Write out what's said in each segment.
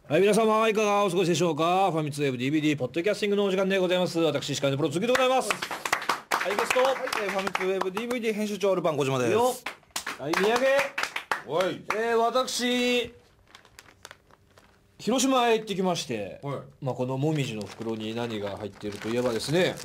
はい、皆様いかがお過ごしでしょうか。ファミツウェブ DVD ポッドキャスティングのお時間でございます。私石川のプロ続きでございます。はい、ゲスト、 はい、ファミツウェブ DVD 編集長ルパン小島です。 よはい、土産はい。 私広島へ行ってきまして、 はい。 まあ、このもみじの袋に何が入っているといえばですね、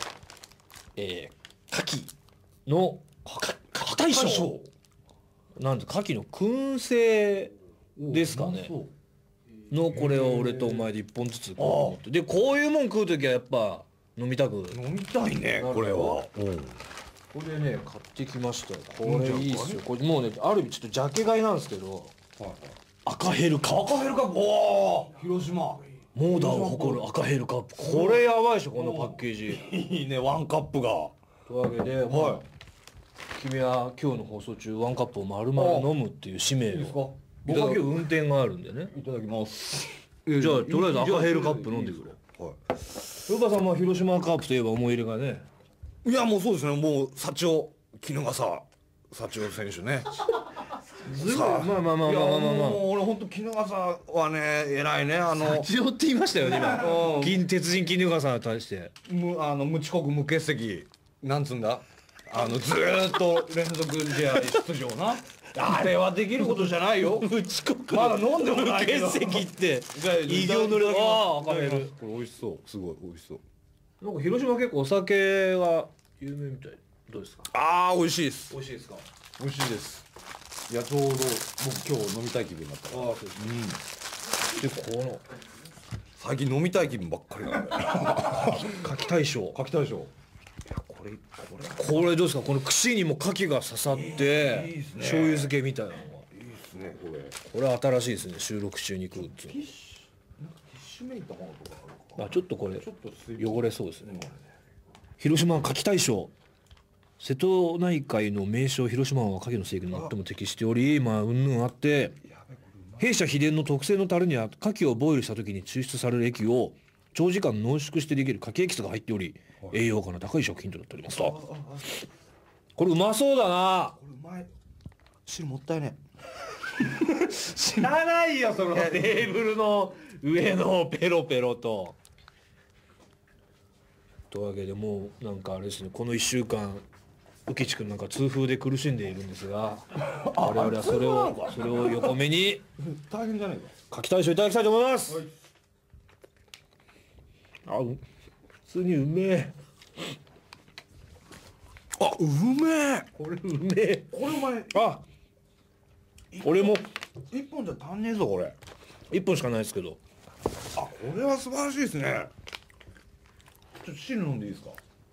牡蠣の牡蠣大将なんで牡蠣の燻製ですかねの、これを俺とお前で1本ずつ食おうと思って、でこういうもん食う時はやっぱ飲みたく、 飲みたいね、これは。 これね買ってきましたよ。これいいっすよ。これもうね、ある意味ちょっとジャケ買いなんですけど、赤ヘルカップ。 赤ヘルカップ、おー、広島。 モーダーを誇る赤ヘルカップ。これやばいでしょ、このパッケージ。 いいね、ワンカップが。 というわけで、 はい君は今日の放送中ワンカップを丸々飲むっていう使命いいですか。 を。僕は今日運転があるんでね。 いただきます。 じゃあとりあえず赤ヘルカップ飲んでくれ。 はルパさんも広島カープといえば思い入れがね。 い。いや、もうそうですね、もう幸男、衣笠幸男選手ね。さあ、 まあまあまあまあまあまあ。 もう俺本当衣笠はね、偉いね、 幸男って言いましたよね今。鉄人衣笠さんに対して。 無遅刻無欠席、なんつうんだ、ずーっと連続試合出場な。あれはできることじゃないよ。 無遅刻まだ飲んでもないけど。 欠席って異異形の量。ああ赤ヘル。 これ美味しそう、すごい美味しそう。 なんか広島結構お酒が有名みたい。どうですか。 ああ、美味しいです。 美味しいですか。 美味しいです。いや、ちょうど僕今日飲みたい気分だったから。 ああそうです。でこの最近飲みたい気分ばっかりなんだよ。 牡蠣大将。 書きたいでしょ。 これどうですか。この串にも牡蠣が刺さっていいですね醤油漬けみたいなのが。 いいですね、これ。 これは新しいですね。収録中に食うっていうティッシュメイトものとかあるか。 の。あちょっとこれちょっと水分汚れそうですね。広島牡蠣大将。瀬戸内海の名所広島湾は牡蠣の生育に最も適しており、まあうんぬんあって、弊社秘伝の特製のタレには牡蠣をボイルした時に抽出される液を長時間濃縮してできる牡蠣エキスが入っており、栄養価の高い食品となっておりますと。これうまそうだな。 これうまい。汁もったいね。 知らないよそのテーブルの上のペロペロと。というわけでもうなんかあれですね、この1週間浮地君なんか痛風で苦しんでいるんですが、我々はそれを横目に大変じゃないか。 牡蠣大将いただきたいと思います。あ、普通にうめえ。 あ、うめえ。 これうめえ。 これお前あ、俺も一本じゃ足んねえぞこれ。 1本しかないですけど。 あ、これは素晴らしいですね。ちょっと汁飲んでいいですか。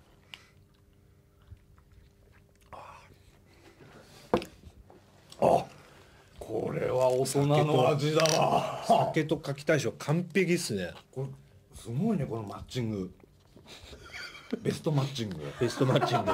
あ、これは大人の味だわ。 酒と牡蠣大将完璧っすね。 これすごいね、このマッチング。ベストマッチング。 ベストマッチング。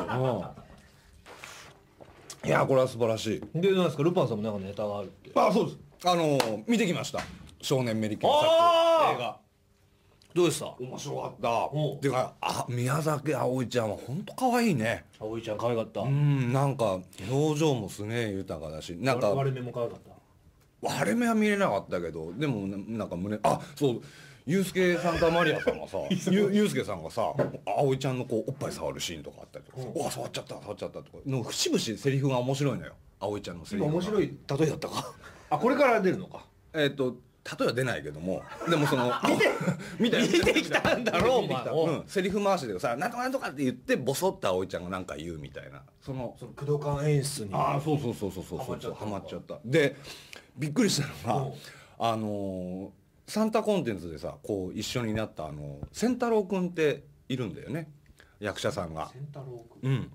いや、これは素晴らしい。 でなんですか、ルパンさんもなんかネタがあるって。 あ、そうです。見てきました。少年メリケン作あー映画。 どうでした。 面白かったおう。 てか、宮崎あおいちゃんは本当可愛いね。 葵ちゃん可愛かった。 なんか表情もすげえ豊かだし、なんか割れ目も可愛かった。 割れ目は見れなかったけど、でもなんかそう、ユースケ・サンタマリアさんがさユースケさんがさ葵ちゃんのこうおっぱい触るシーンとかあったりとかさ、うわ触っちゃったとかの節々セリフが面白いのよ、葵ちゃんのセリフが。 面白い例えだったか。あ、これから出るのか。 例えは出ないけども、でもその見てきたんだろうお前。 セリフ回しでさ、なんとかなんとかって言ってボソって葵ちゃんがなんか言うみたいな、その工藤館演出に。 ああ、そうハマっちゃった。でびっくりしたのが、サンタコンテンツでさこう一緒になった仙太郎くんっているんだよね、役者さんが。 仙太郎くん。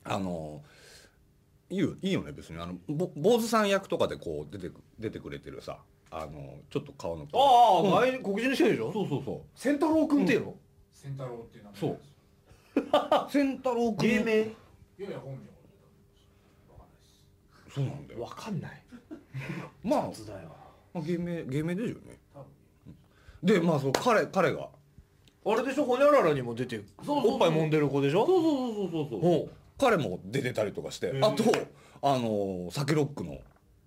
いいよね別に。坊主さん役とかでこう出てくれてるさ、ちょっと顔の。 ああ、前に黒人の人でしょ。 そう仙太郎くんっていうの。 仙太郎っていう名前そうなんです。 仙太郎くん芸名。 いやいや本名。わかんないです。 そうなんだよ。 わかんない。 まあ雑だよ。 芸名ですよね。でそう彼があれでしょ、ホニャララにも出ておっぱい揉んでる子でしょ。 そう彼も出てたりとかして、あとサケロックの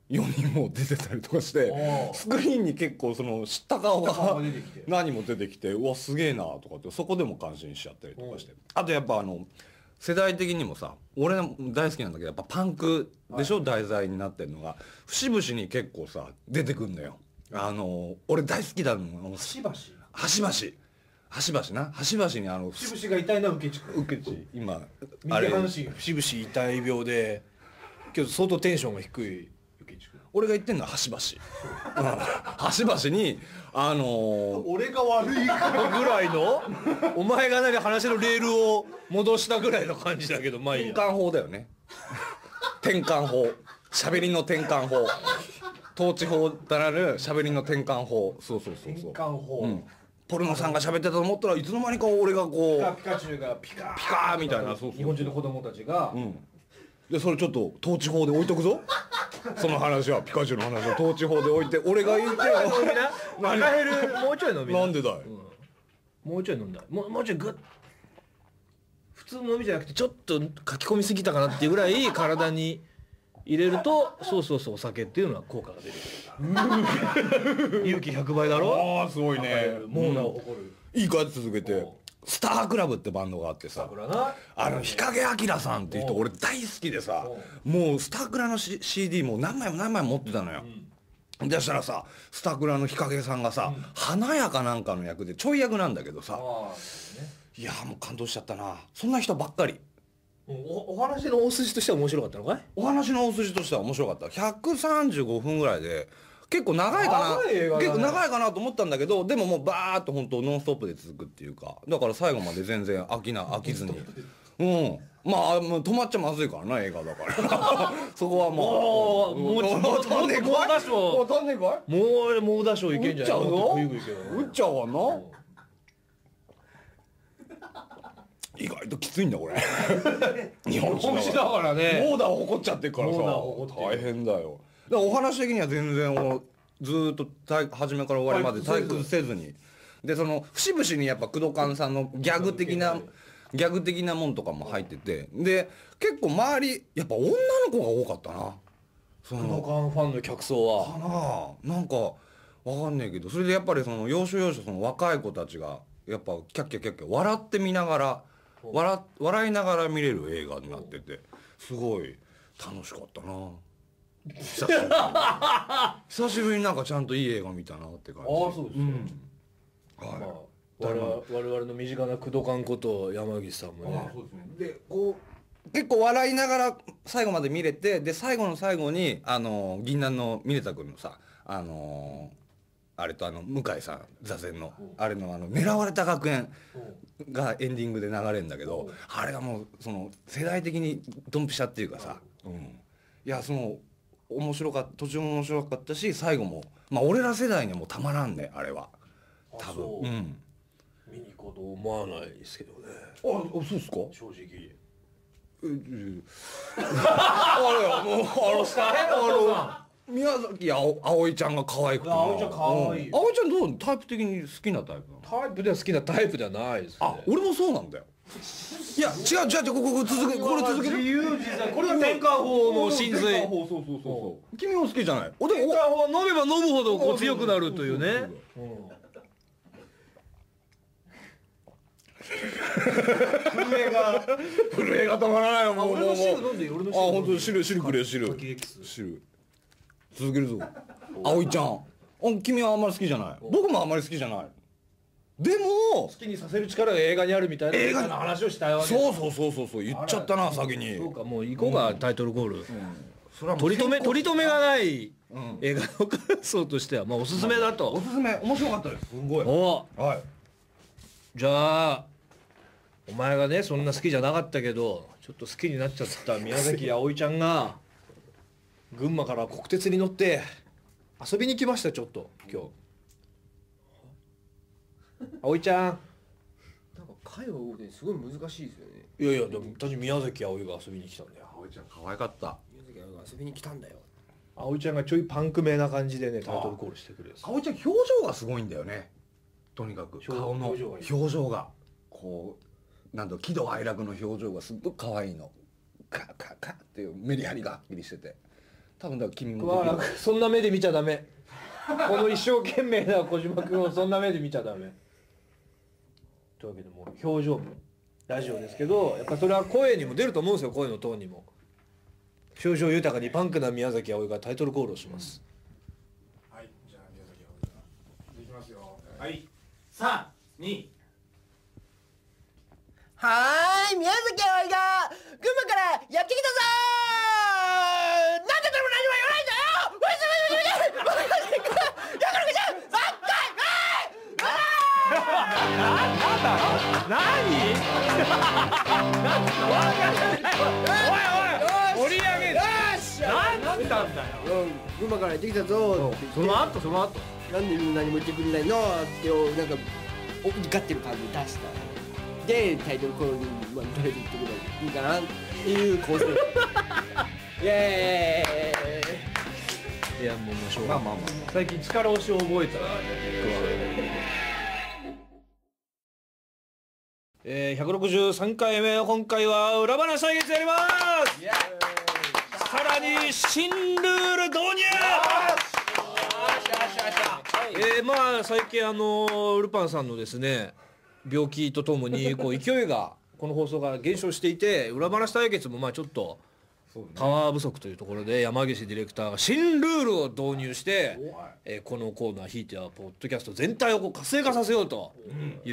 4人も出てたりとかしておースクリーンに結構その知った顔知った顔がが出てきて何も出てきてうわすげえなとかってそこでも感心しちゃったりとかしてあとやっぱ世代的にもさ俺大好きなんだけどやっぱパンクでしょ、題材になってるのが節々に結構さ出てくんだよ。俺大好きだのしばし端々端々な端々に節々が痛いな受け地受け地今右半身が節々痛い病でけど相当テンションが低い受け地君俺が言ってんのは端々端々に俺が悪いからぐらいのお前が何話のレールを戻したぐらいの感じだけどまあいいや転換法だよね転換法喋りの転換法統治法だなる喋りの転換法そう転換法、 うんポルノさんが喋ってたと思ったらいつの間にか俺がこうピカチュウがピカピカーみたいなそう日本中の子供たちが、 でそれちょっと統治法で置いとくぞその話はピカチュウの話は統治法で置いて俺が言ってよ飲みな赤ヘルもうちょい飲みななんでだい、 もうちょい飲んだもうちょいグッ普通の飲みじゃなくてちょっと書き込みすぎたかなっていうぐらい体に入れるとそうお酒っていうのは効果が出る勇気100倍だろああすごいねモーナを誇るいいか続けてスタークラブってバンドがあってさ桜な日陰明さんっていう人俺大好きでさもうスタークラの、CD も何枚も持ってたのよ、でしたらさスタークラの日陰さんがさ、華やかなんかの役でちょい役なんだけどさいやもう感動しちゃったなそんな人ばっかりお話の大筋としては面白かったのかいお話の大筋としては面白かった135分ぐらいで結構長いかな長い映画だね結構長いかなと思ったんだけどでももうバーッと本当ノンストップで続くっていうかだから最後まで全然飽きずにまあもう止まっちゃまずいからな映画だからそこはもうもうだしょ飛んでこいもうだしょいけんじゃない打っちゃうわな意外ときついんだこれ日本酒だからねモーダー怒っちゃってるからさモーダー怒ってる大変だよだからお話的には全然ずーっと初めから終わりまで退屈せずにでその節々にやっぱ工藤勘さんのギャグ的なもんとかも入っててで結構周りやっぱ女の子が多かったなそ工藤勘ファンの客層はなんかわかんねえけどそれでやっぱりその要所要所その若い子たちがやっぱキャッキャキャッキャ笑って見ながら笑いながら見れる映画になっててすごい楽しかったな久しぶりになんかちゃんといい映画見たなって感じそうですか、我々の身近な工藤勘こと山岸さんもねでこう結構笑いながら最後まで見れてで最後の最後に銀杏の峰田君のさあれと向井さん座禅のあれの狙われた学園がエンディングで流れるんだけどあれがもうその世代的にドンピシャっていうかさいやその途中も面白かったし最後もまあ俺ら世代にはもうたまらんねあれは多分見に行こうと思わないですけどねそうっすか正直宮崎葵ちゃんが可愛くて葵ちゃん可愛い葵ちゃんどうタイプ的に好きなタイプなのタイプでは好きなタイプではないですね俺もそうなんだよいや違うこれ続ける自由自在これが転換法の真髄そう君も好きじゃない転換法は飲めば飲むほどこう強くなるというね震えが止まらないよもう俺の汁飲んでいい俺の汁本当汁くれ汁続けるぞ葵ちゃん君はあんまり好きじゃない僕もあんまり好きじゃないでも好きにさせる力が映画にあるみたいな映画の話をしたいわけそう言っちゃったな先にそうかもう行こうかタイトルコール取り留めがない映画の感想としてはまあおすすめだとおすすめ面白かったですすごいはいじゃあお前がねそんな好きじゃなかったけどちょっと好きになっちゃった宮崎あおいちゃんが群馬から国鉄に乗って遊びに来ましたちょっと今日あおいちゃんなんか会話をねすごい難しいですよね。 いやでも私宮崎あおいが遊びに来たんだよ葵ちゃん可愛かった宮崎が遊びに来たんだよ。 あおいちゃんがちょいパンクめな感じでねタイトルコールしてくれる葵ちゃん表情がすごいんだよねとにかく顔の表情がこうなんだろう喜怒哀楽の表情がすっごく可愛いのカッっていうメリハリがはっきりしてて多分だから君も桑原君そんな目で見ちゃダメ。この一生懸命な小島君をそんな目で見ちゃダメ。というわけでもう表情もラジオですけど、やっぱそれは声にも出ると思うんですよ。声のトーンにも。表情豊かにパンクな宮崎あおいがタイトルコールをします。 はい、じゃあ宮崎あおいがいきますよ。はい、3、2。 はーい、宮崎あおいが群馬からやってきたぞー。なんででも何も言わないんだよ。わしやかろくちゃん、3 盛り上げる。なんだんだよ。 群馬からやってきたぞーってその後その後。 なんでみんな何も言ってくれないのってなんか怒ってる感じ出したでタイトルコールにとりあえず言ってくればいいかなっていう構成イエーイ。 いやもうしょうがない。最近力押しを覚えた。163回目、今回は裏話対決やります。さらに新ルール導入。まあ最近ルパンさんのですね病気とともにこう勢いがこの放送が減少していて、裏話対決もまあちょっとパワー不足というところで山岸ディレクターが新ルールを導入して、このコーナーひいてはポッドキャスト全体をこう活性化させようという、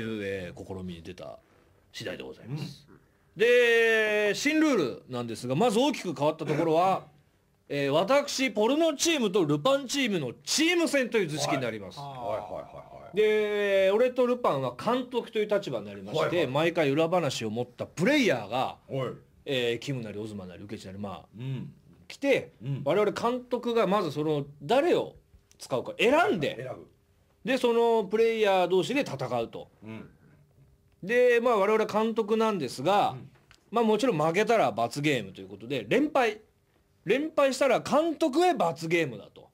試みに出た次第でございます。で新ルールなんですが、まず大きく変わったところは、私ポルノチームとルパンチームのチーム戦という図式になります。で俺とルパンは監督という立場になりまして、毎回裏話を持ったプレイヤーが、キムなりオズマなりウケチなり来て、我々監督がまずその誰を使うか選んで、でそのプレイヤー同士で戦うと。でまあ我々監督なんですが、まあもちろん負けたら罰ゲームということで連敗したら監督へ罰ゲームだと。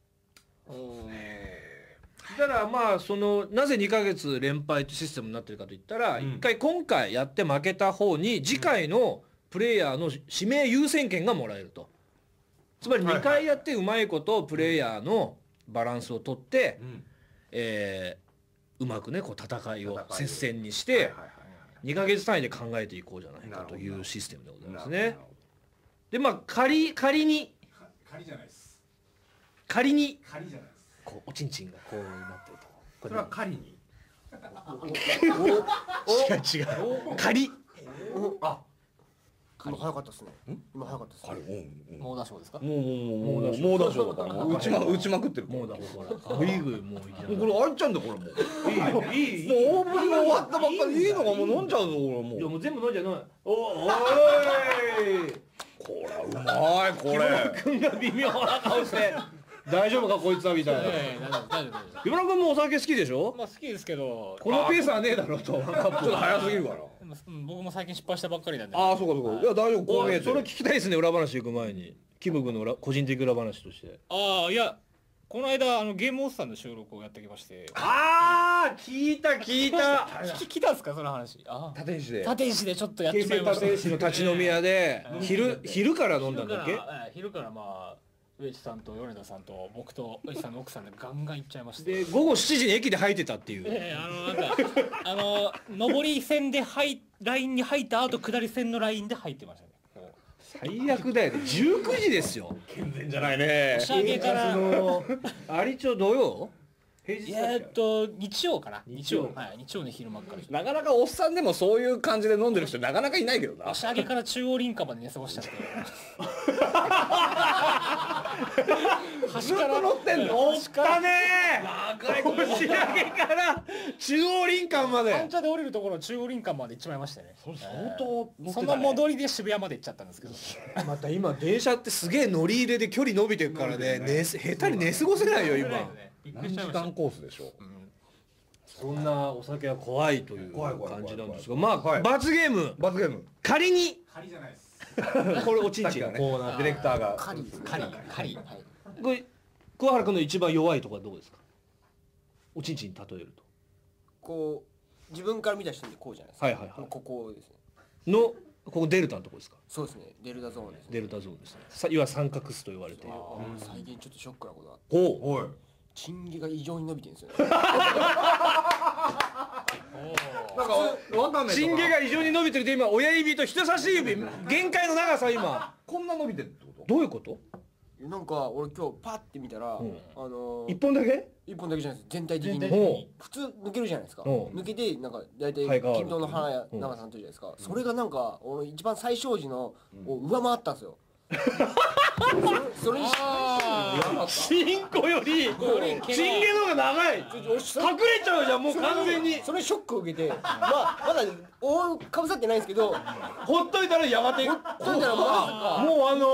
だからまあそのなぜ2ヶ月連敗というシステムになってるかといったら、1回今回やって負けた方に次回のプレイヤーの指名優先権がもらえると。つまり2回やってうまいことプレイヤーのバランスをとって、うまくねこう戦いを接戦にして2ヶ月単位で考えていこうじゃないかというシステムでございますね。でまあ仮にじゃないです。 仮に仮じゃないです。 こうおちんちんがこうなってると、 それは仮に。 違う仮。 今早かったですね。今早かったですね。 猛打賞ですか？ もう打ちまくってる。 もうだからグイグイもういきなりこれ開いちゃうんだこれもう。いい。もうオープニング終わったばっかりいいのがもう飲んじゃうぞこれもう。 いやもう全部飲んじゃうの。おい。 これうまいこれ。 君が微妙な顔して大丈夫かこいつはみたいな。 大丈夫。 木村君もお酒好きでしょ？ まあ好きですけど、 このペースはねえだろうと。ちょっと早すぎるから。 僕も最近失敗したばっかりなんで。 ああそうかそうか。いや大丈夫こう見えてる。 それ聞きたいですね。裏話行く前にキム君の個人的裏話として。 ああいや、この間ゲームオフさんの収録をやってきまして。 ああ聞いた。 聞いたんですかその話。 立石で。 立石でちょっとやって京成しまいました。 立石の立ち飲み屋で昼から飲んだんだっけ？ 昼からまあ上地さんと米田さんと僕と上地さんの奥さんでガンガン行っちゃいまして。 で午後7時に駅で吐いてたっていう。 上り線でラインに入った後下り線のラインで入ってましたね。 最悪だよね。19時ですよ。 健全じゃないね。 年明けから有町土曜？平日だっけ？ 日曜かな。日曜の昼間から。 なかなかおっさんでもそういう感じで飲んでる人なかなかいないけどな。 年明けから中央林間まで寝過ごしちゃって。 ずっと乗ってんの？ 乗ったねー。年明けから中央林間まで。 三茶で降りるところ中央林間まで行っちまいましたね。 相当その戻りで渋谷まで行っちゃったんですけど。 また今電車ってすげえ乗り入れで距離伸びてるからね、下手に寝過ごせないよ今。 何時間コースでしょう。 そんなお酒は怖いという感じなんですが、まあ罰ゲーム仮に仮じゃないです。 これおちんちんのココーナーディレクターがカリ。 これ桑原君の一番弱いところはどこですか？おちんちんに例えると。 こう自分から見た人でこうじゃないですか。 はいはいはい。 ここですね。 のここデルタのとこですか？ そうですね、デルタゾーンですね。 デルタゾーンですね。いわゆる三角巣と言われている。 最近ちょっとショックなことがあって、 おいチンゲが異常に伸びてるんですよね。 なんかわかんないチンゲが異常に伸びてるって今親指と人差し指限界の長さ今こんな伸びてるってこと？ どういうこと？ なんか俺今日パッて見たら、 一本だけ？ 一本だけじゃないです、全体的全体に。 ほ普通抜けるじゃないですか。 うん抜けてなんか大体生え変わる均等の花や長さの時じゃないですか。それがなんか俺一番最小時のを上回ったんですよ。それにチンコよりチンゲの方が長い。隠れちゃうじゃんもう完全に。 それショックを受けて、まだ覆うかぶさってないんですけど、 ほっといたらやがてもうそしたらま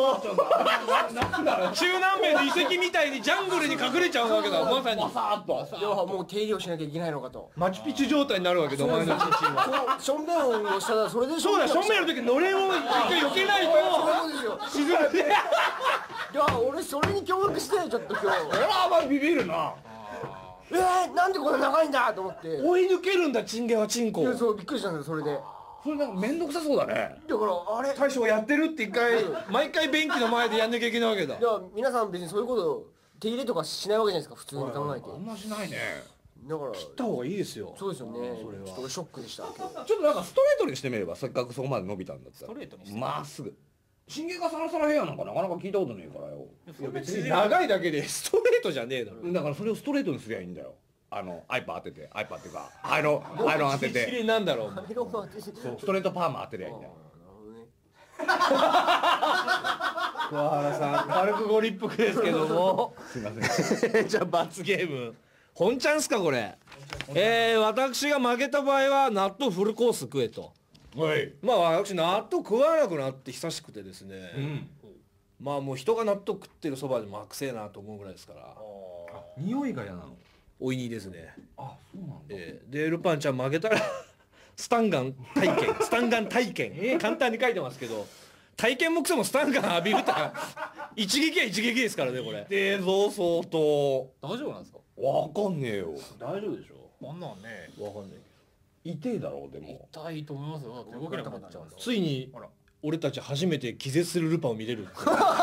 中南米の遺跡みたいにジャングルに隠れちゃうわけだまさに。 要はもう手入れをしなきゃいけないのかと。 マチュピチュ状態になるわけだお前のチンチンは。 ションベンをしたらそれでそうだ正面の時のれんを一回避けないとそうですよ。 沈めて。 いや俺それに驚愕してちょっと今日お前ビビるな。 なんでこんな長いんだと思って追い抜けるんだチンゲはチンコ。 いやそうびっくりしたんですよそれで。 それなんか面倒くさそうだね。 だからあれ大将がやってるって一回毎回便器の前でやんなきゃいけないわけだ。 いや皆さん別にそういうこと手入れとかしないわけじゃないですか普通に考えて。 あんましないね。 だから切った方がいいですよ。 そうですよね。 それはちょっと俺ショックでした今日。 ちょっとなんかストレートにしてみれば、せっかくそこまで伸びたんだったら。 ストレートにしてまっすぐ。チンゲがサラサラヘアなんかなかなか聞いたことねえからよ。 いや別に長いだけでストレートじゃねえだろ。 だからそれをストレートにすりゃいいんだよ。アイパー当てて、アイパーっていうかアイロン当てきて、 れいなんだろう。 いろんな私ストレートパーマ当てりゃいいんだよ。 なるほどね。 桑原さん軽くご立腹ですけども。 すいません。 じゃあ罰ゲーム。本ちゃんすかこれ。私が負けた場合は納豆フルコース食えと。 はい。 まあ私納豆食わなくなって久しくてですね。まあもう人が納豆食ってるそばでもくせえなと思うぐらいですから。 匂いが嫌なの。 おいにですね。 あ、そうなんだ。 でルパンちゃん負けたらスタンガン体験簡単に書いてますけど体験もクソもスタンガン浴びるって一撃は一撃ですからねこれ。 でぞ相当。 大丈夫なんですか？ わかんねえよ。 大丈夫でしょ。 こんなんねわかんない痛いだろうでも。 痛いと思いますよ。だって動けなくなっちゃうんだ。 ついにあら俺たち初めて気絶するルパンを見れるって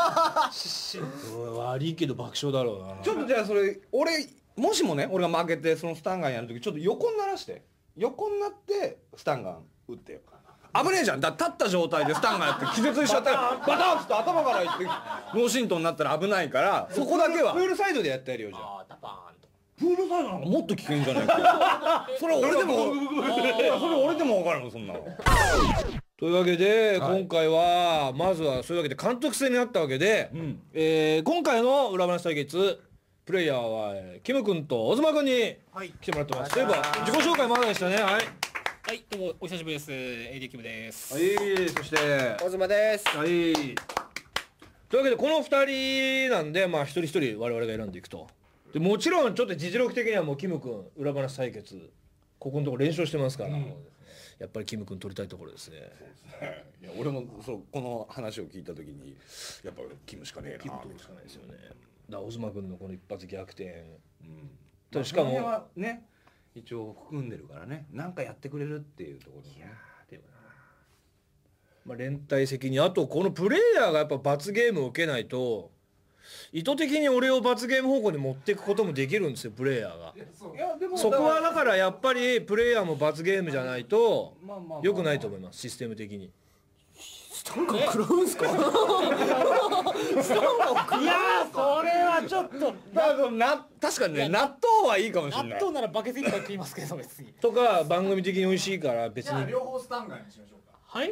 悪いけど爆笑だろうな。 ちょっとじゃあそれ俺もしもね俺が負けてそのスタンガンやるときちょっと横にならして横になってスタンガン打ってよ。危ねえじゃん。だから立った状態でスタンガンやって気絶しちゃったらバタンっつって頭からいって脳震盪になったら危ないからそこだけはプールサイドでやってやるよじゃあ。 あーダパーンと。 プールサイドなんかもっと危険じゃないか。それ俺でもそれ俺でも分かるもんそんなの。 というわけで、 はい今回はまずはそういうわけで監督戦になったわけで、今回の裏話対決プレイヤーはキム君とオズマ君に来てもらってます。そういえば自己紹介まだでしたね。はい。 はいどうもお久しぶりです。AD キムです。 はい、そしてオズマです。 はい。というわけでこの2人なんでまあ一人一人我々が選んでいくと。でもちろんちょっと実力的にはもうキム君裏話対決ここのところ連勝してますから、やっぱりキム君取りたいところですね。 いや俺もそうこの話を聞いた時にやっぱキムしかねえな。 キム取るしかないですよね。だからオズマ君のこの一発逆転。 うん。 しかもその辺はね一応含んでるからねなんかやってくれるっていうところ、ね、 でもな、まあ、連帯責任あとこのプレイヤーがやっぱ罰ゲームを受けないと意図的に俺を罰ゲーム方向に持っていくこともできるんですよプレイヤーが。 いやでもそこはだからやっぱりプレイヤーも罰ゲームじゃないとまあまあまあ良くないと思いますシステム的に。 なんか食らうんすか？ いやーそれはちょっと確かにね納豆はいいかもしれない。 納豆ならバケツ一杯食いますけど別に。 とか番組的に美味しいから別に。 じゃあ両方スタンガンにしましょうか。 はい。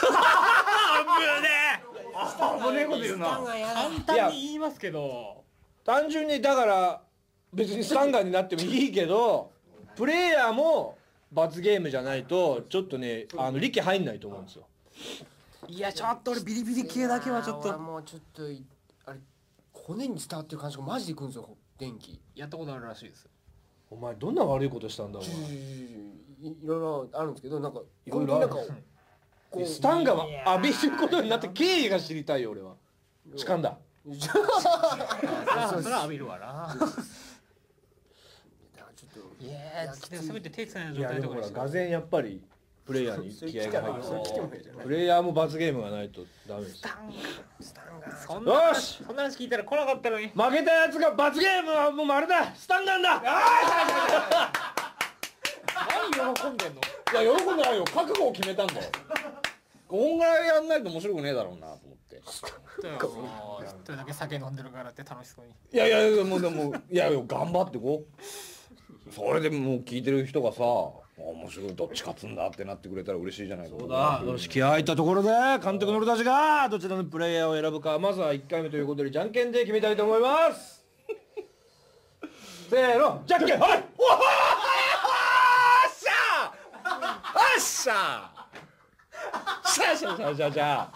危ねえこと言うな。 簡単に言いますけど。 単純にだから別にスタンガンになってもいいけどプレイヤーも罰ゲームじゃないとちょっとね力入んないと思うんですよ。 いやちょっと俺ビリビリ系だけはちょっと。 もうちょっとあれ骨に伝わってる感じがマジでいくんですよ電気。 やったことあるらしいです。 お前どんな悪いことしたんだお前。 いろいろあるんですけどなんかいろいろある本当になんかこうスタンガンは浴びることになって経緯が知りたいよ俺は。痴漢だ。 それは浴びるわな。 ちょっといやせめて手つないだい状やでもほら態とかにして。 がぜんやっぱりプレイヤーに気合が入それ来てもっていいじゃんプレイヤーも罰ゲームがないとダメです。 そんなよしそんな話聞いたら来なかったのに。 負けたやつが罰ゲームはもう丸だスタンガンだ。 何喜んでんの。 いや喜んでないよ、覚悟を決めたんだよ。こんぐらいやんないと面白くねえだろうなと思って。 もうそれだけ酒飲んでるからって楽しそうに。 いやいやもうでもいや頑張ってこう。それでもう聞いてる人がさ面白いどっち勝つんだってなってくれたら嬉しいじゃないか。 そうだよし気合入ったところで監督の俺たちがどちらのプレイヤーを選ぶかまずは1回目ということでじゃんけんで決めたいと思いますせーのじゃんけんはいおっしゃーっしゃーじゃ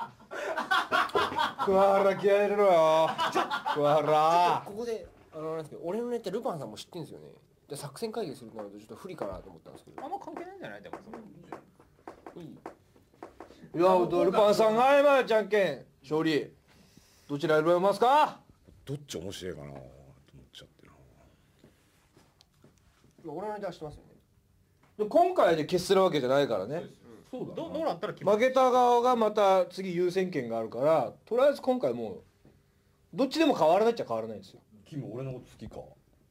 あ桑原気合入れろよ桑原ここでなんですけど俺のネタルパンさんも知ってるんですよね。で作戦会議するとなるとちょっと不利かなと思ったんですけど。 あんま関係ないんじゃないでもそれ。 いいいやルパンさんが今じゃんけん勝利どちら選びますか。 どっち面白いかなと思っちゃってな。 俺のネタは知ってますよね。 で今回で決するわけじゃないからねどうなったら決まる。 負けた側がまた次優先権があるからとりあえず今回もうどっちでも変わらないっちゃ変わらないんですよ。 君俺のこと好きか。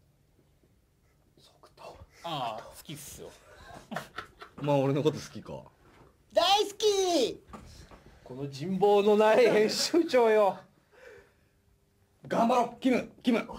ああ好きっすよ。 まあ俺のこと好きか。 大好き。 この人望のない編集長よ頑張ろうキム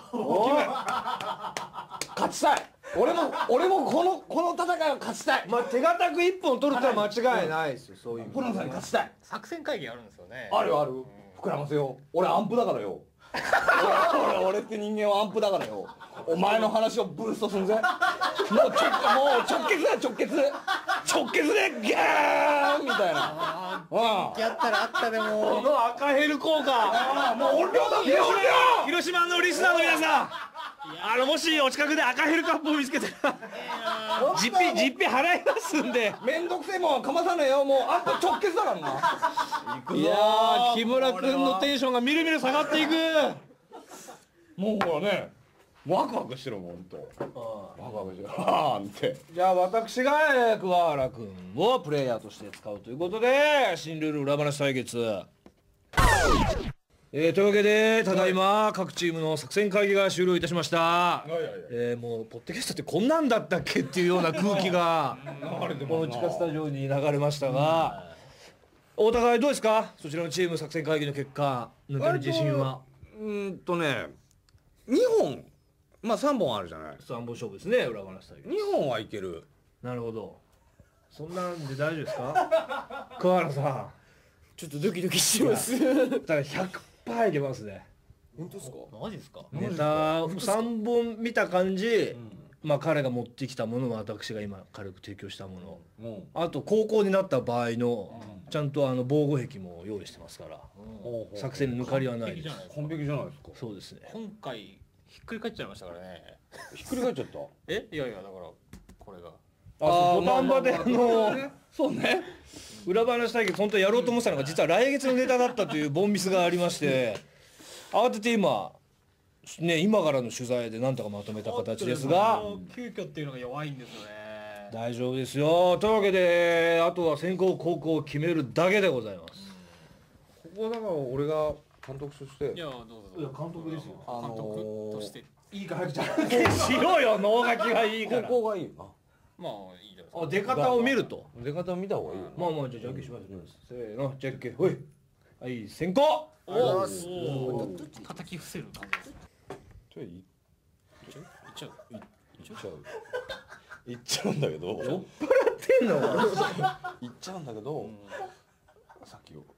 勝ちたい。俺もこの戦いは勝ちたい。 まあ手堅く一本取るってのは間違いないですよそういう意味ホランさんに勝ちたい。 作戦会議あるんですよね。 あるよある。膨らませよう。俺アンプだからよ。俺って人間はアンプだからよ。お前の話をブーストすんぜ。もう直結でギャーンみたいな。 やったらあったでこも。 の赤ヘル効果もう音量だ広島のリスナーの皆さんもしお近くで赤ヘルカップを見つけたら実費払いますんでめんどくせえもんかまさねえよ。もうアンプ直結だからな。 いやー木村君のテンションがみるみる下がっていくもうほらねワクワクしてるもんほんと。ワクワクしてるあーんって。 じゃあ私が桑原君をプレイヤーとして使うということで新ルール裏話対決というわけでただいま各チームの作戦会議が終了いたしましたもうポッドキャストってこんなんだったっけっていうような空気がこの地下スタジオに流れましたがお互いどうですかそちらのチーム作戦会議の結果抜ける自信は。 ね2本まあ3本あるじゃない。 3本勝負ですね裏話対決。 2本はいける。 なるほどそんなんで大丈夫ですか桑原さんちょっとドキドキしてますだから 100% いけますね。 本当ですか。 マジですか。 ネタ3本見た感じ、まあ彼が持ってきたものは私が今軽く提供したもの、あと高校になった場合のちゃんと防護壁も用意してますから、作戦に抜かりはないです。 完璧じゃないですか。 そうですね。 今回ひっくり返っちゃいましたからね。 ひっくり返っちゃった。 いやだからこれが土壇場でそうね裏話対決本当はやろうと思ってたのが実は来月のネタだったというボンミスがありまして慌てて今からの取材でなんとかまとめた形ですが急遽っていうのが弱いんですよね。 大丈夫ですよ。というわけであとは先攻後攻を決めるだけでございます。 ここはだから俺が監督としていやどうぞ。 いや監督ですよ。 監督としていいか早くじゃんけんしろよ能書きがいいから。 ここがいいよな。 まあいいじゃないですか。 出方を見ると。 出方を見た方がいいよな。 まあじゃあじゃんけんします。せーのじゃんけんほい。はい先攻。 お叩き伏せる感じです。 ちょいいっちゃう。 言っちゃうんだけど酔っ払ってんの言っちゃうんだけどさっきよ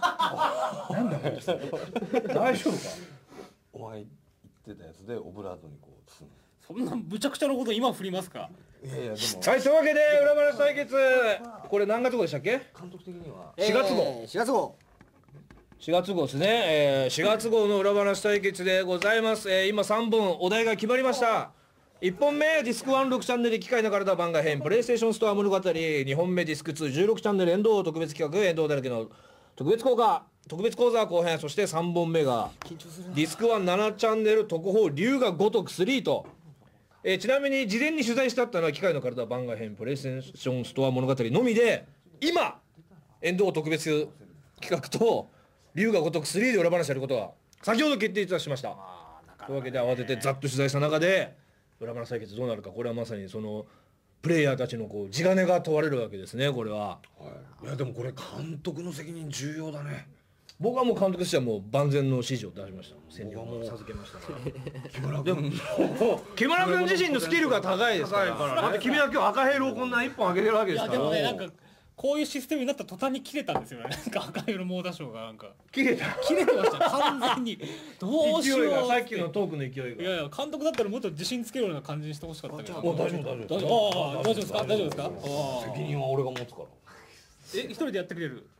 大丈夫か。 お前言ってたやつでオブラートにこう包む。 そんなむちゃくちゃなこと今振りますか。 いやでもはいというわけで裏話対決これ何月号でしたっけ。 監督的には 4月号 4月号 4月号ですね、4月号の裏話対決でございます、今3本お題が決まりました。1本目ディスク16チャンネル機械の体番外編プレイステーションストア物語。2本目ディスク216チャンネル遠藤特別企画遠藤だらけの特別講座後編。そして3本目がディスク17チャンネル特報龍が如く3とちなみに事前に取材してあったのは機械の体番外編プレイステーションストア物語のみで、今遠藤特別企画と龍が如く3で裏話やることが先ほど決定いたしました。というわけで慌ててざっと取材した中で裏話対決どうなるか、これはまさにそのプレイヤーたちのこう地金が問われるわけですね。これは、 いやでもこれ監督の責任重要だね。 僕はもう監督としてはもう万全の指示を出しました。戦力を授けましたからでも木村君自身のスキルが高いですから、だって君は今日赤ヘルをこんな一本上げてるわけですから。 いやでもね、なんかこういうシステムになった途端に切れたんですよね。なんか赤色猛打賞がなんか切れた切れてましたよ完全に。どうしよう勢いが、さっきのトークの勢いが。 いやいや、監督だったらもっと自信つけるような感じにしてほしかったけど。 お、大丈夫大丈夫大丈夫、大丈夫ですか、大丈夫ですか。 責任は俺が持つから。 一人でやってくれる。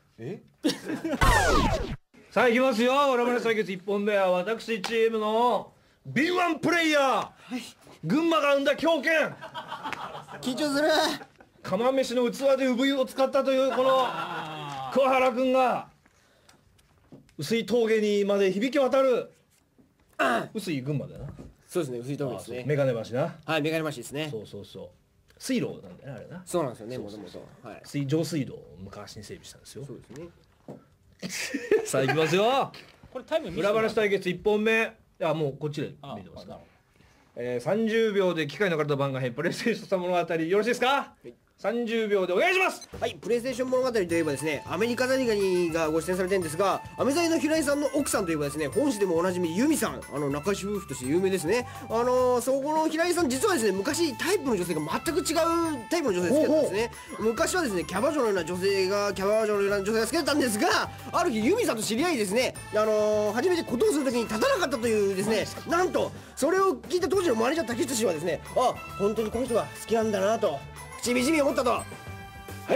さあ行きますよ。裏話対決1本目は私チームの敏腕プレイヤー、群馬が生んだ狂犬、 緊張する。 釜飯の器で産湯を使ったというこの桑原君が薄い峠にまで響き渡る薄い群馬だよな。 そうですね、薄い峠ですね。 メガネ橋な。 はい、メガネ橋ですね。 そうそうそう、水路なんだよねあれな。 そうなんですよね、もともと。はい。 上水道を昔に整備したんですよ。 そうですね。 さあ行きますよ。 これタイム裏話対決1本目、あ、もうこっちで見てますか。30秒で機械の体番外編プレイステーション物語よろしいですか。30秒でお願いします。 はい、プレイステーション物語といえばですね、アメリカザリガニがご出演されてるんですが、アメザリの平井さんの奥さんといえばですね、本誌でもおなじみユミさん、仲良し夫婦として有名ですね。そこの平井さん、実はですね、昔タイプの女性が全く違うタイプの女性が好きだったんですね。昔はですね、キャバ嬢のような女性が好きだったんですが、ある日ユミさんと知り合いですね、初めて事をするときに立たなかったというですね、なんとそれを聞いた当時のマネージャー竹下氏はですね、あ、本当にこの人が好きなんだなとしみじみ思ったと。 はい、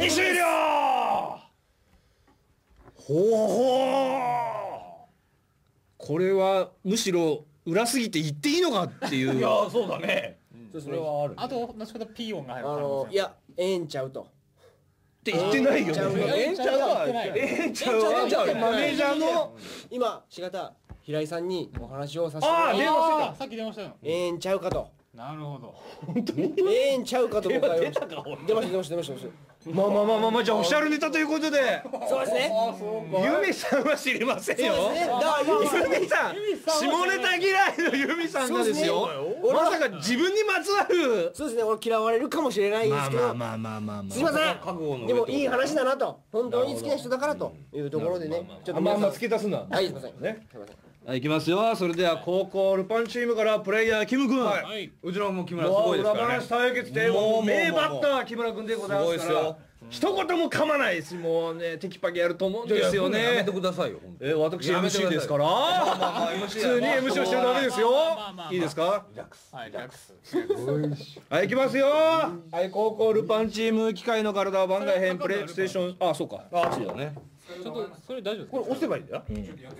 終了。ほう、これはむしろ裏すぎて言っていいのかっていう。 いやそうだね。 それはある。 あと後ほどピー音が入る可能性。 いや、ええんちゃうと。 って言ってないよね。 ええんちゃうはええんちゃうはマネージャーの。 今、しがた平井さんにお話をさせてああ、電話してた。 さっき電話したの。 ええんちゃうかと。 なるほど。 ええんちゃうかと僕は言いました。出ました。 まあじゃあオフィシャルネタということで、 そうですね。 ユミさんは知りませんよ。 そうですね。だからユミさん、下ネタ嫌いのユミさんがですよ。まさか自分にまつわる。 そうですね。俺嫌われるかもしれないですけど。 まあ。 すいません。でもいい話だなと。本当に好きな人だからというところでね。ちょっとまあ付け足すな。 はい、すいません。 ね。はい、いきますよ。それでは高校ルパンチームからプレイヤーキム君。 はい。うちのも木村すごいですからね。 裏話対決でもう名バッター木村君でございますから。一言も噛まないです。もうね、テキパキやると思うんですよね。 やめてくださいよ。 私 MC ですから。普通に MC をしてるだけですよ。いいですか。 はい、リラックス。 はい、行きますよ。はい、高校ルパンチーム機械の体番外編プレイステーション。あ、そうか。あ、そうだね。 ちょっとそれ大丈夫ですか。 これ押せばいいんだよ。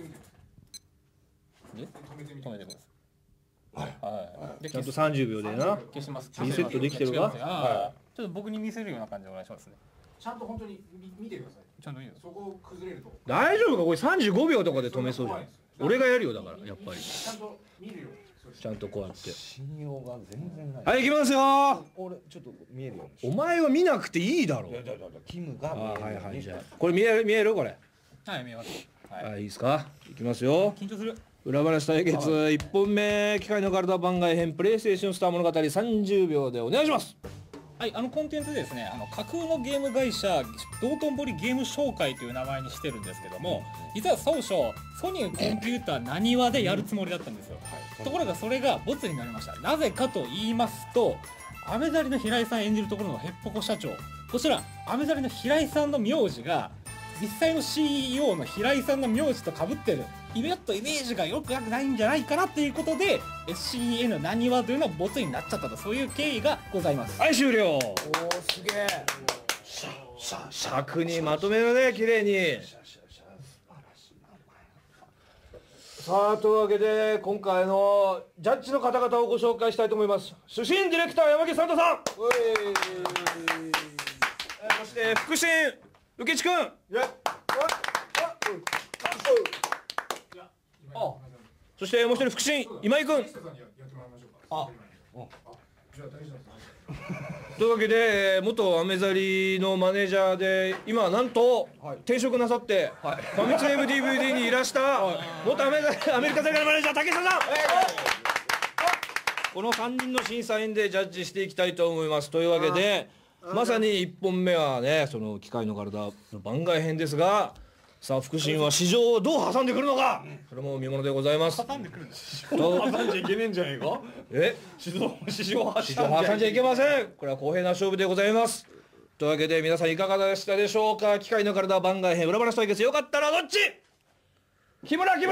止めてください。はい。 ちゃんと30秒でな。 消します。 リセットできてるか。 はい。ちょっと僕に見せるような感じでお願いしますね。 ちゃんと本当に見てください。 ちゃんといいよ。 そこ崩れると大丈夫か、これ35秒とかで止めそうじゃん。俺がやるよ、だからやっぱり。 ちゃんと見るよ。 ちゃんとこうやって。 信用が全然ない。 はい、行きますよ。 俺ちょっと見えるように。 お前は見なくていいだろう。 キムが。 はい、じゃあこれ見えるこれ。 はい、見えます。 はい、いいですか。行きますよ。 緊張する。 裏話対決1本目、機械の体番外編プレイステーションスター物語30秒でお願いします。 はい、コンテンツでですね、架空のゲーム会社道頓堀ゲーム商会という名前にしてるんですけども、実は当初ソニーコンピューターなにわでやるつもりだったんですよ。ところがそれがボツになりました。なぜかと言いますと、アメザリの平井さん演じるところのヘッポコ社長、こちらアメザリの平井さんの名字が実際の CEO の平井さんの名字と被ってる、イメージが良くないんじゃないかなっていうことで SCN なにわというのはボツになっちゃったと、そういう経緯がございます。 はい、終了。 おー、すげえ。 尺にまとめるね、綺麗に。さあ、というわけで今回のジャッジの方々をご紹介したいと思います。主審ディレクター山木聡さん、そして副審浮地君、そしてもう一人副審今井君。 というわけで元アメザリのマネージャーで今はなんと転職なさってファミツウェブ DVD にいらした元アメリカ大会のマネージャー竹下さん、この3人の審査員でジャッジしていきたいと思います。というわけでまさに1本目はね、その機械の体の番外編ですが、さあ福神は市場をどう挟んでくるのか、それも見ものでございます。 挟んでくるんです挟んじゃいけねえんじゃねえか。市場挟挟んじゃいけません。これは公平な勝負でございます。というわけで皆さんいかがでしたでしょうか。機械の体番外編裏話対決、よかったらどっち。木村おい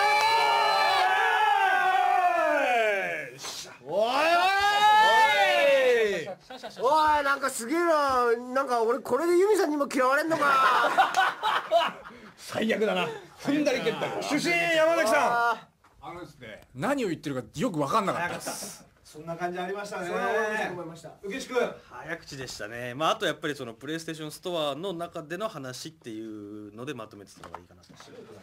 おい、なんかすげえな。なんか俺これでユミさんにも嫌われんのか。 最悪だな。踏んだり蹴ったり。出身山崎さですね、何を言ってるかよく分かんなかったです。 そんな感じありましたね。 思いました。 ん、受君。 早口でしたね。まああとやっぱりそのプレイステーションストアの中での話っていうのでまとめてたのがいいかなと。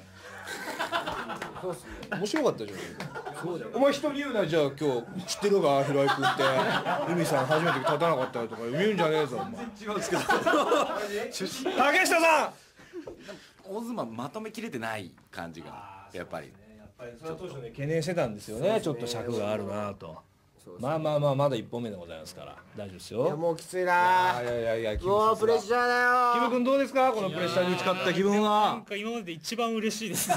そうっすね。 面白かったじゃん。お前人に言うな、じゃあ今日知ってるか平井君って由美さん初めて立たなかったよとか言うんじゃねえぞお前。 違うんですけど。 竹下さん。 大相撲まとめきれてない感じがやっぱり。 その当初ね懸念してたんですよね。ちょっと尺があるなと。まあまだ1本目でございますから大丈夫ですよ。 いやもうきついな。 いやもうプレッシャーだよ。 キム君どうですか、このプレッシャーに打ち勝った気分なはん。か今まで一番嬉しいですね。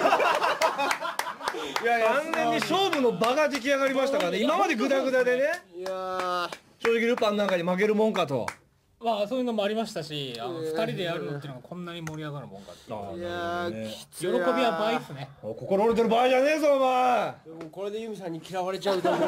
いや完全に勝負の場が出来上がりましたからね。今までグダグダでね、 いや正直ルパンなんかに負けるもんかと。 まあそういうのもありましたし、2人でやるのっていうのがこんなに盛り上がるもんかっていういやきつ喜いな。 びは倍ですね。 心折れてる場合じゃねえぞお前。 もうこれでユミさんに嫌われちゃうと思う。 ば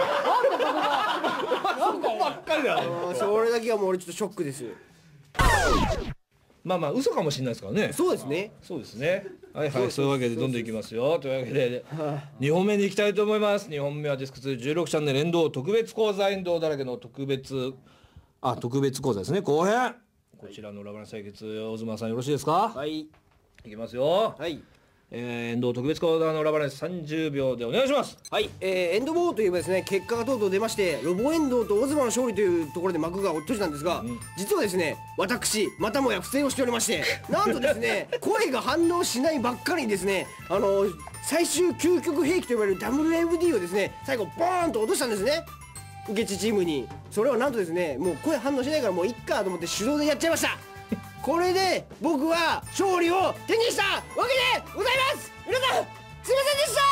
っかりだ。 それだけはもう俺ちょっとショックです。 まあ嘘かもしれないですからね。 そうですね。 そうですね。はい、そういうわけでどんどんいきますよ。というわけで2本目に行きたいと思います。2本目はディスク2 16チャンネル遠藤特別講座、遠藤だらけの特別講座ですね、後編。こちらの裏話対決、大妻さんよろしいですか。 はい。 いきますよ。 はい。 遠藤特別講座の裏話30秒でお願いします。 はい、エンドボーといえばですね、結果がとうとう出まして、ロボエンドウとオズマの勝利というところで幕が閉じたんですが、実はですね、私またもや不正をしておりまして、なんとですね、声が反応しないばっかりにですね、最終究極兵器と呼ばれる WMD をですね、最後ボーンと落としたんですね、受け地チームに。それをなんとですね、もう声反応しないからもういっかと思って手動でやっちゃいました。これで僕は勝利を手にしたわけでございます。皆さんすいませんでした。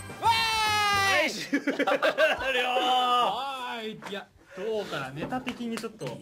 わーい。 いやどうかな、ネタ的にちょっと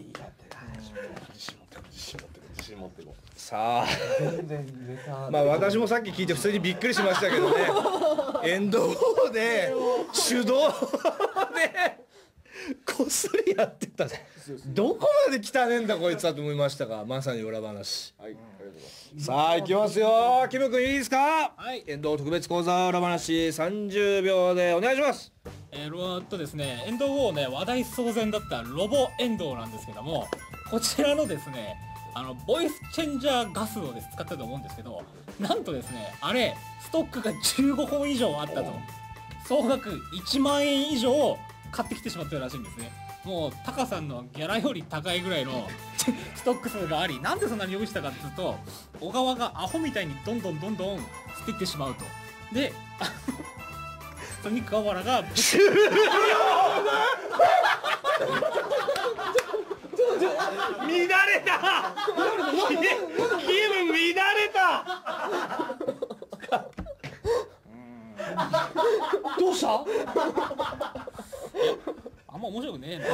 自信持ってる。 さあまあ私もさっき聞いて普通にびっくりしましたけどね、遠藤で手動でこっそりやってた。どこまで汚ねえんだこいつはと思いましたが、まさに裏話。 はい、ありがとうございます。 さあ行きますよ。キム君いいですか。 はい。 遠藤特別講座裏話30秒でお願いします。 ですね、遠藤王ね、話題騒然だったロボ遠藤なんですけども、こちらのですね、ボイスチェンジャーガスをです使ったと思うんですけど、なんとですね、あれストックが15本以上あったと、総額1万円以上買ってきてしまったらしいんですね。もうタカさんのギャラより高いぐらいのストック数があり、なんでそんなに用意したかっていうと、小川がアホみたいにどんどん捨ててしまうと。でソニックアワラが乱れた。気分乱れた。どうした。 あんま面白くねえな。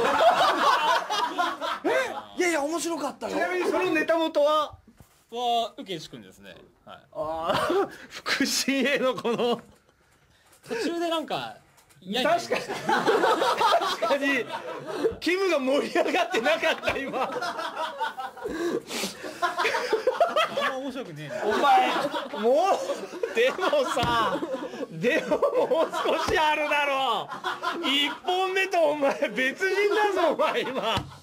いや面白かったよ。 ちなみにそのネタ元は受けしくんですね。はい。 福神へのこの途中でなんか確かにキムが盛り上がってなかった今。 あんま面白くねえな。 お前もうでももう少しあるだろう。1本目とお前別人だぞお前今。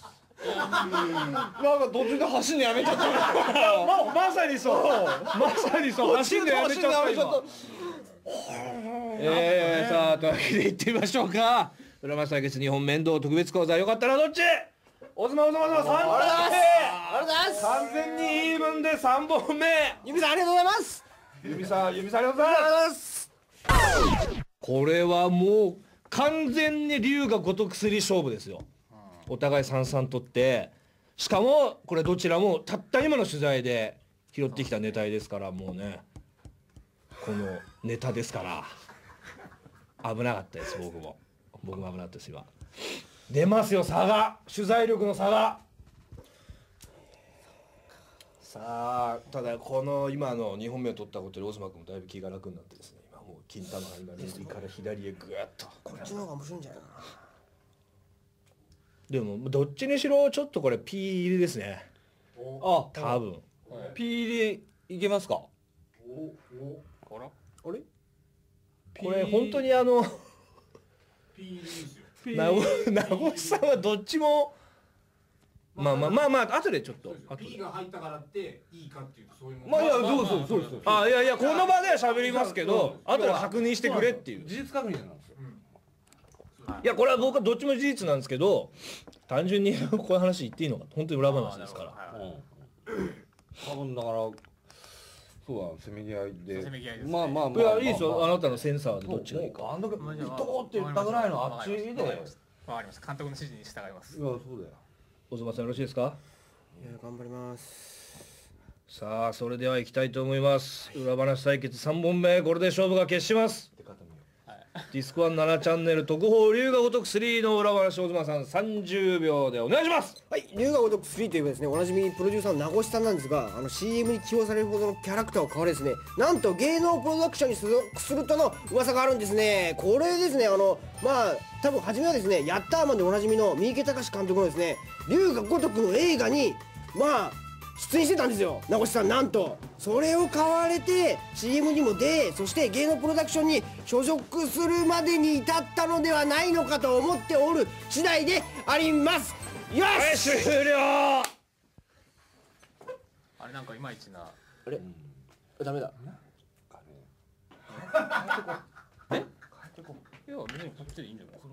なんか途中で走るのやめちゃった。まさにそう走るのやめちゃった今。さあというわけでいってみましょうか。 浦和対決2本面倒特別講座よかったらどっち？オズマ3本目。完全にイーブンで3本目。 ゆみさんありがとうございます。 ゆみさんありがとうございます。これはもう完全に龍が如く3勝負ですよ。お互い3-3取って、しかもこれどちらもたった今の取材で拾ってきたネタですから、もうねこのネタですから危なかったです。僕も危なかったです。今出ますよ、差が、取材力の差が。さあただこの今の2本目を取ったことでオズマ君もだいぶ気が楽になってですね、今もう金玉が今右から左へグーッと。 こっちの方が面白いんじゃないかな。 でもどっちにしろちょっとこれ P 入りですね。 あ、 多分 P 入りいけますか？ あらあれこれ本当にピーですよ。 名越さんはどっちもまあ後でちょっと後で P が入ったからっていいかっていうとそういうもん。 まあいやそうです。 あ、いやこの場では喋りますけど後で確認してくれっていう。 事実確認なんですよ。 いやこれは僕はどっちも事実なんですけど、単純にこういう話言っていいのか、本当に裏話ですから。 多分だからそうだ、せめぎ合いで。 せめぎ合いですねまあいやいいですよ、あなたのセンサーでどっちがいいか。 あんだけ行っとこうって言ったぐらいのあっちで。 わかりました。監督の指示に従います。 いやそうだよ。 小妻さんよろしいですか？ いや頑張ります。 さあそれでは行きたいと思います。裏話対決3本目、これで勝負が決します。ディスコ1 7チャンネル特報龍が如く3の裏話、小妻さん30秒でお願いします。 はい、龍が如く3といえばですね、おなじみプロデューサーの名越さんなんですが、CM に起用されるほどのキャラクターを買われですね、なんと芸能プロダクションに所属するとの噂があるんですね。これですね、多分初めはですね、ヤッターマンでおなじみの三池崇史監督のですね、龍が如くの映画に出演してたんですよ、名越さん。なんとそれを買われて CM にも出、そして芸能プロダクションに所属するまでに至ったのではないのかと思っておる次第であります。よし、 終了。 あれなんかいまいちな。 あれ、ダメだ。 いや別にこっちでいいんじゃない。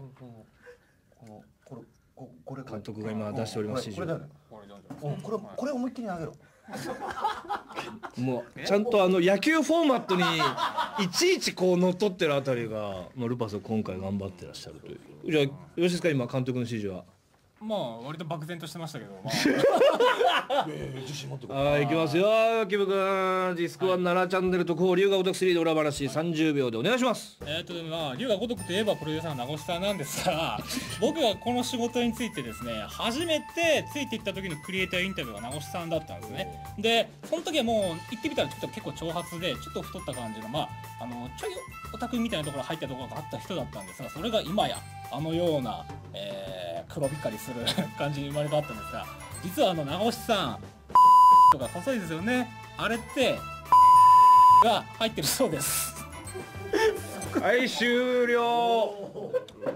これ監督が今出しております。 これだよね。これ思いっきり投げろ。 もうちゃんと野球フォーマットにいちいちこう乗っ取ってるあたりが、ルパスを今回頑張ってらっしゃるという。じゃあよろしいですか、今監督の指示は。 まあ割と漠然としてましたけど、 自信持ってこはい、行きますよ、キム君。ディスク1 7チャンネル特報龍が如く3の裏話30秒でお願いします。 龍が如くといえばプロデューサーの名越さんなんですが、僕がこの仕事についてですね、初めてついていった時のクリエイターインタビューが名越さんだったんですね。でその時はもう行ってみたらちょっと結構長髪でちょっと太った感じのちょいオタクみたいなところ入ったところがあった人だったんですが、それが今やような、黒光りする感じに生まれ変わったんですが、実は名越さんとか細いですよね、あれってが入ってるそうです。 はい、終了。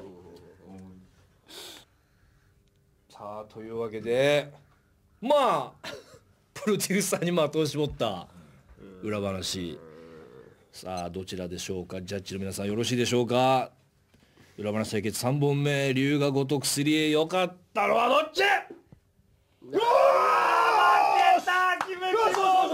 さあというわけでプロデューサーに的を絞った裏話、さあどちらでしょうか。ジャッジの皆さんよろしいでしょうか。裏話対決3本目、龍が如く3へよかったのはどっち？うわー、負けた、決めて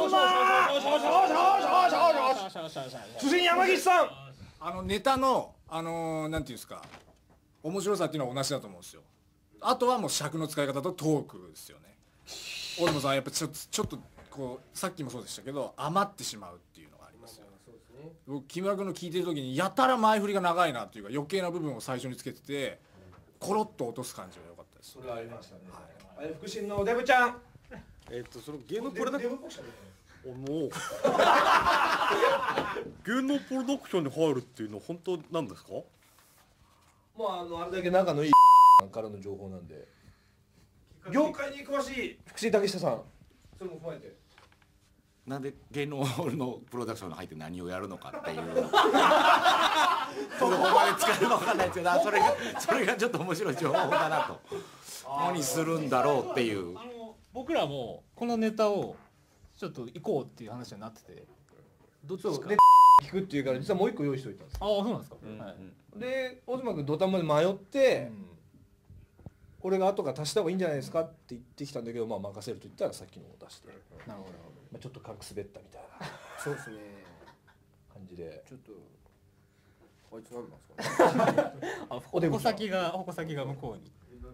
主審山岸さん。 ネタのなんていうんですか、面白さっていうのは同じだと思うんですよ。あとはもう尺の使い方とトークですよね。大野さんやっぱちょっとこうさっきもそうでしたけど余ってしまうっていうのがありますよ。僕木村君の聞いてる時にやたら前振りが長いなっていうか余計な部分を最初につけててコロッと落とす感じが良かったです。 それはありましたね。はい、福神のデブちゃん。 その芸能プロダクション芸能プロダクションに入るっていうのは本当なんですか？ あれだけ仲のいいからの情報なんで、業界に詳しい福士竹下さん、それも踏まえてなんで芸能のプロダクションに入って何をやるのかっていうその場で使えるのかわかんないですけど、それがちょっと面白い情報だなと。何するんだろうっていう。 僕らもこのネタをちょっと行こうっていう話になってて、どっちですか？ 聞くっていうから実はもう一個用意しておいたんです。 ああそうなんですか、はい、 でオズマ君土壇場で迷って、俺が後から足した方がいいんじゃないですかって言ってきたんだけど、まあ任せると言ったらさっきのを出して、 なるほど、 まあ、ちょっと軽く滑ったみたいなそうですね。 感じで、 ちょっとあいつ何なんですかね。 あ矛先が向こうに。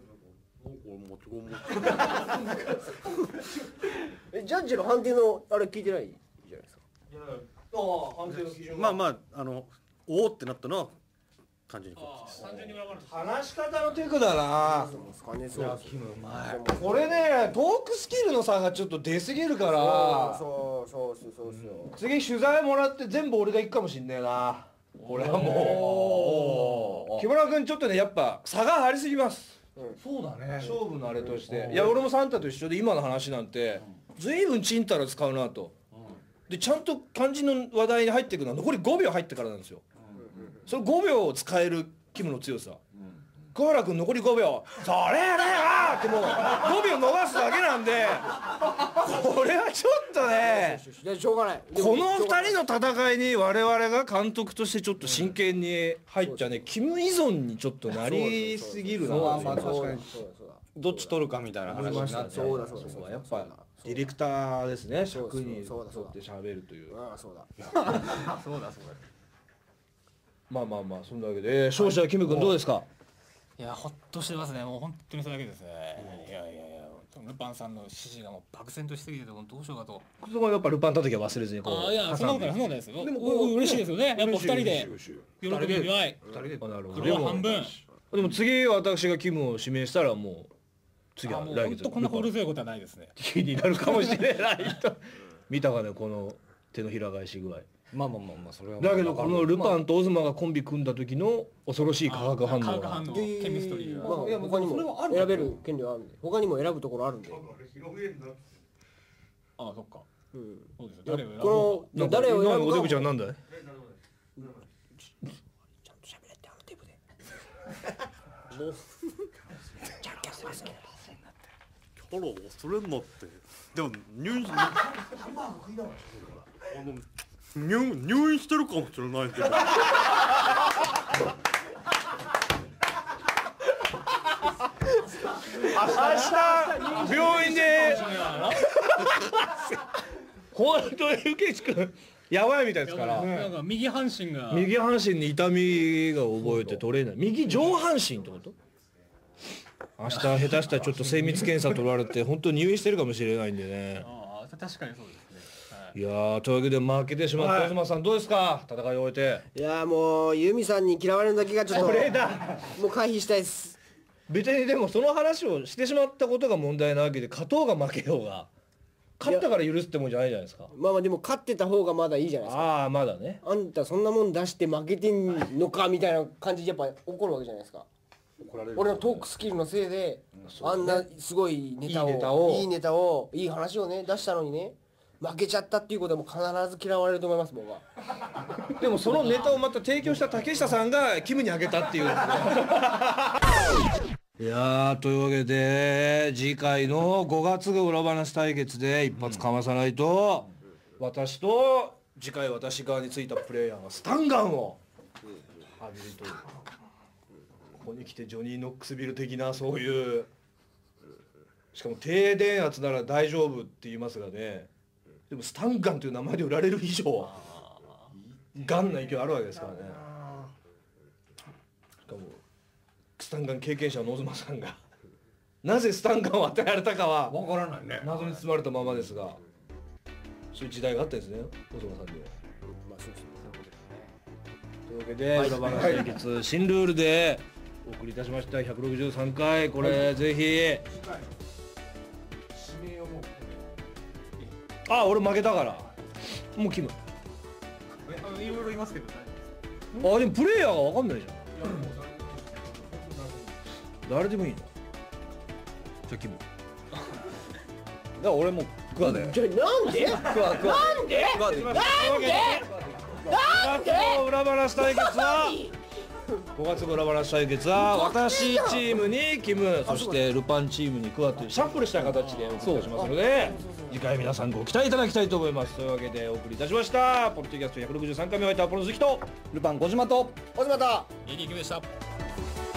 ジャッジの判定のあれ聞いてないじゃないですか。 判定の基準まあまあおおってなったのは単純にこっちです。 単純に裏話。 話し方のテクだな。 そうですかね。そうです。 これねトークスキルの差がちょっと出すぎるからそう次取材もらって全部俺が行くかもしんねえな。俺はもう木村君ちょっとねやっぱ差がありすぎます。 そうだね。 勝負のあれとしていや俺もサンタと一緒で今の話なんて随分ちんたら使うなと。でちゃんと肝心の話題に入っていくのは残り5秒入ってからなんですよ。その5秒を使えるキムの強さ。桑原君残り5秒それねーってもう5秒伸ばすだけなんでこれはちょっとねしょうがない。 この2人の戦いに我々が監督としてちょっと真剣に入っちゃねキム依存にちょっとなりすぎるな。 まあ確かにどっち取るかみたいな話になって。 そうだやっぱディレクターですね。尺に沿って喋るという。 そうだ。 そうだ。 まあそんなわけで勝者はキム君どうですか。 いやほっとしてますね。もう本当にそれだけですね。いやルパンさんの指示がもう漠然としすぎてどうしようかと。 そこはやっぱルパン叩きは忘れずにこう。 いやそんなことないですよ。でも嬉しいですよね。やっぱ2人で喜びを祝い。 なるほど。 これは半分。 でも次私がキムを指名したらもう次は来月。 本当こんな心強いことはないですね。 気になるかもしれないと。見たかねこの手のひら返し具合。 まあそれは。 だけどこのルパンとオズマがコンビ組んだ時の恐ろしい化学反応。 化学反応、ケミストリーが。 いや他にも選べる権利はあるんで、他にも選ぶところあるんで。 あそっか。そうですよ。誰を選ぶこの誰を選ぶか。 おデブちゃんなんだい。 ちゃんと喋れってテープで。もうちゃんとやってますけど。 フォロー忘れんなって。でも入院してるかもしれないけど。 明日病院で本当にゆけし君やばいみたいですからなんか右半身に痛みが覚えて取れない。右上半身ってこと。明日下手したらちょっと精密検査取られて本当に入院してるかもしれないんでね。 確かにそうですね。 いやーというわけで負けてしまった東さんどうですか戦いを終えて。 いやもうユミさんに嫌われるだけがちょっとこれだもう回避したいです。 別にでもその話をしてしまったことが問題なわけで勝とうが負けようが勝ったから許すってもんじゃないじゃないですか。 まあでも勝ってた方がまだいいじゃないですか。 ああまだね。 あんたそんなもん出して負けてんのかみたいな感じでやっぱ怒るわけじゃないですか。俺のトークスキルのせいであんなすごいネタをいい話をね出したのにね負けちゃったっていうことでも必ず嫌われると思います僕は。 でもそのネタをまた提供した竹下さんがキムにあげたっていういやーというわけで次回の5月号裏話対決で一発かまさないと、私と次回私側についたプレイヤーがスタンガンを浴びるという、ここに来てジョニー・ノックスビル的なそういう、しかも低電圧なら大丈夫って言いますがね、でもスタンガンという名前で売られる以上ガンな勢いあるわけですからね。しかもスタンガン経験者のオズマさんがなぜスタンガンを与えられたかはわからないね。 謎に包まれたままですが、そういう時代があったんですねオズマさんには。 まあそうですね。 というわけで裏話対決新ルールでお送りいたしました163回、これぜひあ俺負けたからもうキムいろいろいますけどあでもプレイヤーが分かんないじゃん。誰でもいいのじゃあキムだから俺もクワでじゃあなんでなんでなんで裏話対決は 5月グラバラシ対決は私チームにキム、そしてルパンチームにクワというシャッフルした形でお送りいたしますので、次回皆さんご期待いただきたいと思います。というわけでお送りいたしましたポッドキャスト163回目お会いいたアポロズキとルパン小島と小島田 ADキムでした。